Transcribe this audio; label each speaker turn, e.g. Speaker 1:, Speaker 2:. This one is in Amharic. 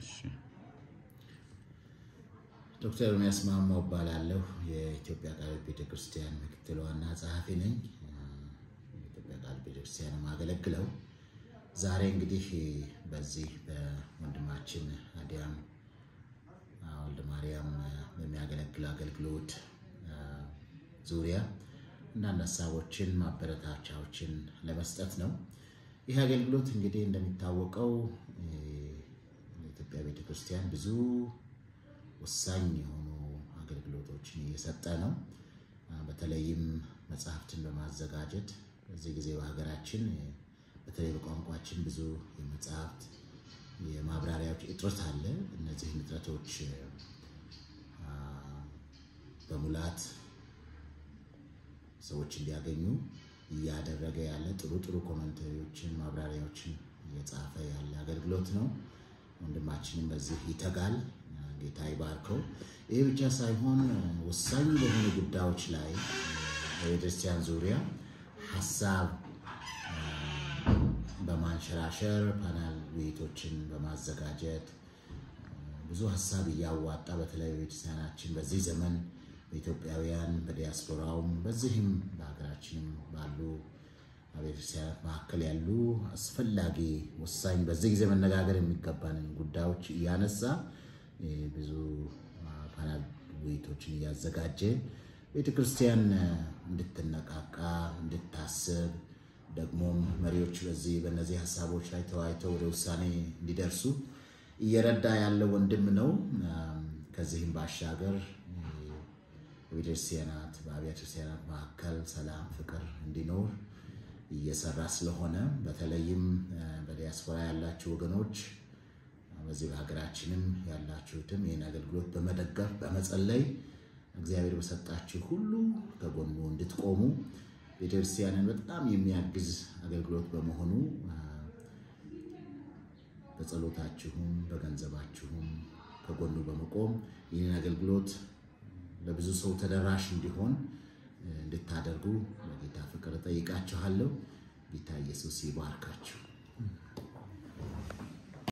Speaker 1: እሺ ዶክተር ኤርሚያስ ማሞ እባላለሁ የኢትዮጵያ ቃል ቤተክርስቲያን ምክትል ዋና ጸሐፊ ነኝ የኢትዮጵያ ቃል ቤተክርስቲያን ማገለግለው ዛሬ እንግዲህ በዚህ በወንድማችን አዲያም ወልደ ማርያም በሚያገለግል አገልግሎት ዙሪያ አንዳንድ ሐሳቦችን ማበረታቻዎችን ለመስጠት ነው ይሄ አገልግሎት እንግዲህ እንደሚታወቀው የኢትዮጵያ ቤተክርስቲያን ብዙ ወሳኝ የሆኑ አገልግሎቶችን እየሰጠ ነው በተለይም መጽሐፍትን በማዘጋጀት በዚህ ጊዜ በሀገራችን በተለይ በቋንቋችን ብዙ የመጽሐፍት የማብራሪያዎች እጥረት አለ እነዚህ እጥረቶች በሙላት ሰዎች እንዲያገኙ ያደረገ ያለ ጥሩ ኮሜንታሪዎችን ማብራሪያዎችን እየጻፈ ያለ አገልግሎት ነው ወንድማችንም በዚህ ይተጋል ጌታ ይባርከው ይሄ ብቻ ሳይሆን ወሳኝ በሆኑ ጉዳዮች ላይ በቤተክርስቲያን ዙሪያ ሐሳብ በማንሸራሸር ፓናል ውይይቶችን በማዘጋጀት ብዙ ሐሳብ ያዋጣ በተለይ ቤተክርስቲያናችን በዚህ ዘመን በኢትዮጵያውያን በዲያስፖራው በዚህም በአገራችንም ባሉ ቤተክርስቲያናት መካከል ያሉ አስፈላጊ ወሳኝ በዚህ ጊዜ መነጋገር የሚገባን ጉዳዮች ያነሳ ብዙ ፓናል ውይይቶችን ያዘጋጀ ቤተክርስቲያን እንድትነቃቃ እንድታስብ ደግሞ መሪዎች በእነዚህ ሐሳቦች ላይ ተወያይተው ወደ ውሳኔ እንዲደርሱ እየረዳ ያለ ወንድም ነው ከዚህም ባሻገር በቤተክርስቲያናት በአብያተ መካከል ሰላም ፍቅር እንዲኖር እየሰራ ስለሆነ በተለይም በዲያስፖራ ያላችሁ ወገኖች በዚህ በሀገራችንም ያላችሁትም ይሄን አገልግሎት በመደገፍ በመጸለይ እግዚአብሔር በሰጣችሁ ሁሉ ከጎኑ እንድትቆሙ ቤተክርስቲያንን በጣም የሚያግዝ አገልግሎት በመሆኑ በጸሎታችሁም በገንዘባችሁም ከጎኑ በመቆም ይሄን አገልግሎት ለብዙ ሰው ተደራሽ እንዲሆን እንድታደርጉ በጌታ ፍቅር ጠይቃችኋለሁ ጌታ ኢየሱስ ይባርካችሁ